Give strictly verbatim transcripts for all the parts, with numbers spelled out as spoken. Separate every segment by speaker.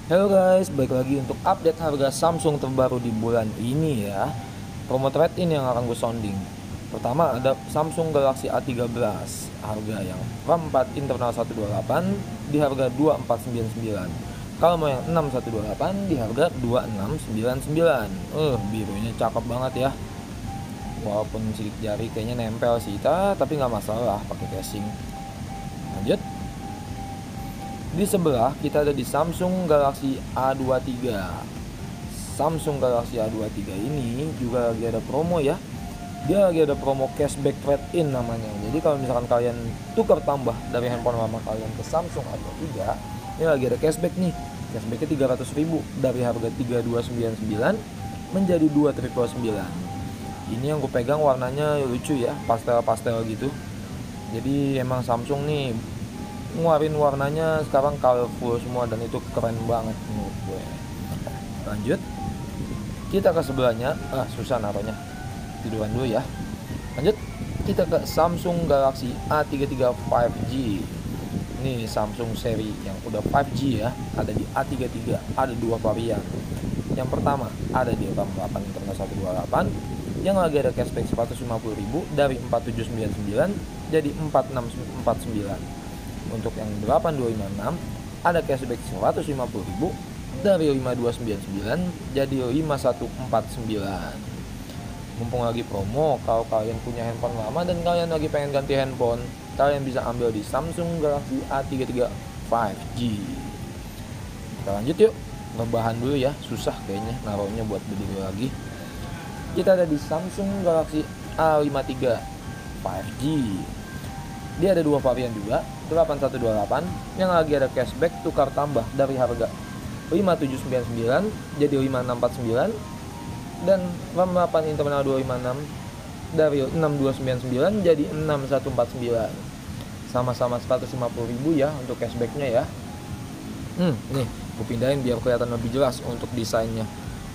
Speaker 1: Halo guys, balik lagi untuk update harga Samsung terbaru di bulan ini ya. Promo trade-in yang akan gue sounding. Pertama ada Samsung Galaxy A tiga belas, harga yang RAM empat internal seratus dua puluh delapan di harga dua ribu empat ratus sembilan puluh sembilan. Kalau mau yang enam satu dua delapan di harga dua ribu enam ratus sembilan puluh sembilan. Eh, birunya cakep banget ya. Walaupun sidik jari kayaknya nempel sih, tapi nggak masalah pakai casing. Lanjut. Di sebelah kita ada di Samsung Galaxy A dua puluh tiga. Samsung Galaxy A dua puluh tiga ini juga lagi ada promo ya. Dia lagi ada promo cashback trade-in namanya. Jadi kalau misalkan kalian tukar tambah dari handphone lama kalian ke Samsung A dua puluh tiga, ini lagi ada cashback nih. Cashbacknya tiga ratus ribu dari harga tiga ribu dua ratus sembilan puluh sembilan menjadi dua ribu sembilan ratus sembilan. Ini yang gue pegang warnanya lucu ya, pastel-pastel gitu. Jadi emang Samsung nih ngeluarin warnanya sekarang colorful semua dan itu keren banget menurut gue. Lanjut, kita ke sebelahnya. Ah, susah naruhnya, tiduran dulu ya. Lanjut, kita ke Samsung Galaxy A tiga puluh tiga lima G. Ini Samsung seri yang udah lima G ya. Ada di A tiga puluh tiga, ada dua varian. Yang pertama ada di RAM delapan internal seratus dua puluh delapan yang lagi ada cashback seratus lima puluh ribu dari empat ribu tujuh ratus sembilan puluh sembilan jadi empat ribu enam ratus empat puluh sembilan. Untuk yang delapan dua lima enam ada cashback seratus lima puluh ribu dari lima ribu dua ratus sembilan puluh sembilan jadi lima ribu seratus empat puluh sembilan. Mumpung lagi promo, kalau kalian punya handphone lama dan kalian lagi pengen ganti handphone, kalian bisa ambil di Samsung Galaxy A tiga puluh tiga lima G. Kita lanjut yuk, rebahan dulu ya, susah kayaknya naruhnya buat berdiri lagi. Kita ada di Samsung Galaxy A lima puluh tiga lima G. Dia ada dua varian juga, delapan satu dua delapan yang lagi ada cashback tukar tambah dari harga lima ribu tujuh ratus sembilan puluh sembilan jadi lima ribu enam ratus empat puluh sembilan, dan RAM delapan internal dua ratus lima puluh enam dari enam ribu dua ratus sembilan puluh sembilan jadi enam ribu seratus empat puluh sembilan. Sama-sama seratus lima puluh ribu ya untuk cashbacknya ya. Hmm, nih, gue pindahin biar kelihatan lebih jelas untuk desainnya.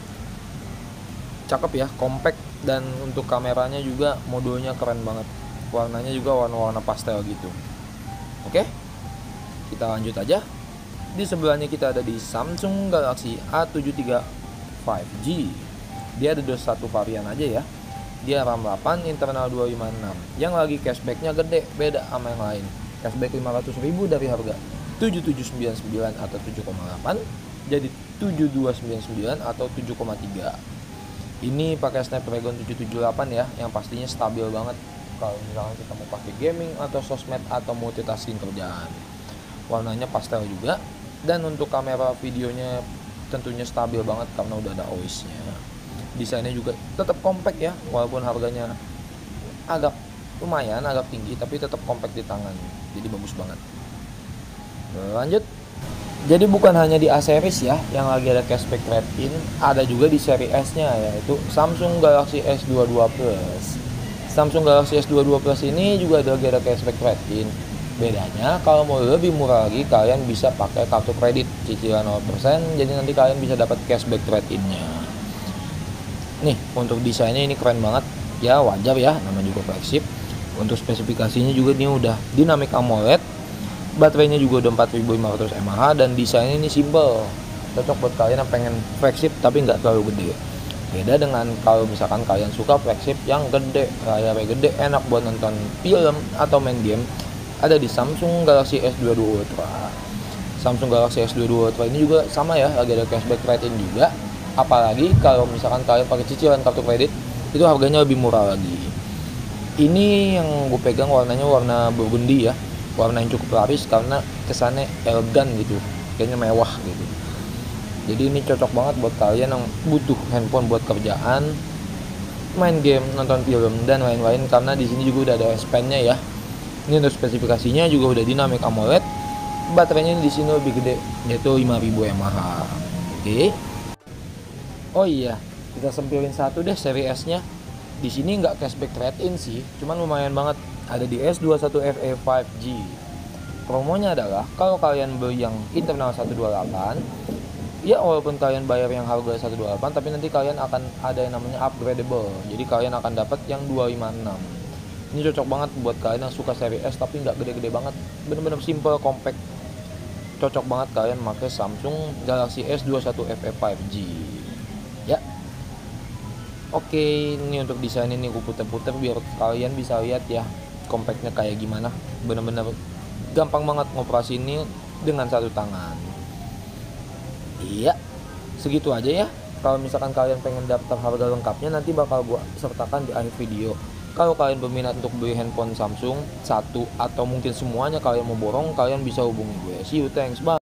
Speaker 1: Cakep ya, compact, dan untuk kameranya juga modulnya keren banget. Warnanya juga warna-warna pastel gitu. Oke, kita lanjut aja. Di sebelahnya kita ada di Samsung Galaxy A tujuh puluh tiga lima G. Dia ada dua puluh satu varian aja ya. Dia RAM delapan internal dua ribu lima puluh enam. Yang lagi cashbacknya gede, beda sama yang lain. Cashback lima ratus ribu dari harga tujuh ribu tujuh ratus sembilan puluh sembilan atau tujuh koma delapan jadi tujuh ribu dua ratus sembilan puluh sembilan atau tujuh koma tiga. Ini pakai Snapdragon tujuh tujuh delapan ya, yang pastinya stabil banget kalau misalnya kita mau pakai gaming atau sosmed atau multitasking kerjaan. Warnanya pastel juga, dan untuk kamera videonya tentunya stabil banget karena udah ada O I S-nya. Desainnya juga tetap compact ya, walaupun harganya agak lumayan, agak tinggi, tapi tetap compact di tangan. Jadi bagus banget. Lanjut. Jadi bukan hanya di A series ya yang lagi ada cashback trade-in, ada juga di seri S-nya yaitu Samsung Galaxy S dua puluh dua Plus. Samsung Galaxy S dua puluh dua Plus ini juga ada lagi ada cashback trade-in. Bedanya kalau mau lebih murah lagi kalian bisa pakai kartu kredit cicilan nol persen, jadi nanti kalian bisa dapat cashback trade-in-nya. Nih, untuk desainnya ini keren banget. Ya wajar ya, namanya juga flagship. Untuk spesifikasinya juga ini udah Dynamic AMOLED. Baterainya juga udah empat ribu lima ratus mAh dan desainnya ini simple. Cocok buat kalian yang pengen flagship tapi nggak terlalu gede. Beda dengan kalau misalkan kalian suka flagship yang gede, layarnya gede, enak buat nonton film atau main game, ada di Samsung Galaxy S dua puluh dua Ultra. Samsung Galaxy S dua puluh dua Ultra ini juga sama ya, lagi ada cashback trade-in juga. Apalagi kalau misalkan kalian pakai cicilan kartu kredit, itu harganya lebih murah lagi. Ini yang gue pegang warnanya warna burgundy ya, warna yang cukup laris karena kesannya elegan gitu, kayaknya mewah gitu. Jadi ini cocok banget buat kalian yang butuh handphone buat kerjaan, main game, nonton film dan lain-lain, karena di sini juga udah ada S Pen-nya ya. Ini untuk spesifikasinya juga udah Dynamic AMOLED. Baterainya di sini lebih gede, yaitu lima ribu mAh. Oke. Oh iya, kita sempilin satu deh seri S-nya. Di sini nggak cashback trade-in sih, cuman lumayan banget. Ada di S dua puluh satu F E lima G. Promonya adalah kalau kalian beli yang internal seratus dua puluh delapan, ya walaupun kalian bayar yang harga seratus dua puluh delapan, tapi nanti kalian akan ada yang namanya upgradable. Jadi kalian akan dapat yang dua ribu lima puluh enam. Ini cocok banget buat kalian yang suka seri S tapi nggak gede-gede banget. Bener-bener simple, compact. cocok banget kalian pakai Samsung Galaxy S dua puluh satu F E lima G ya. Oke, ini untuk desain ini gue puter-puter biar kalian bisa lihat ya compactnya kayak gimana. Bener-bener gampang banget ngoperasi ini dengan satu tangan. Iya, segitu aja ya. Kalau misalkan kalian pengen daftar harga lengkapnya nanti bakal gua sertakan di akhir video. Kalau kalian berminat untuk beli handphone Samsung satu atau mungkin semuanya kalian mau borong, kalian bisa hubungi gue. See you, thanks, bye.